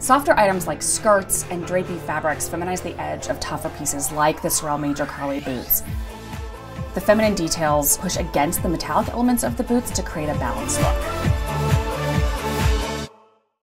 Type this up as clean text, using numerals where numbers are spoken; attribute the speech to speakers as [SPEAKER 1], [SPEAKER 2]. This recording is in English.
[SPEAKER 1] Softer items like skirts and drapey fabrics feminize the edge of tougher pieces like the SOREL Major Carly boots. The feminine details push against the metallic elements of the boots to create a balanced look.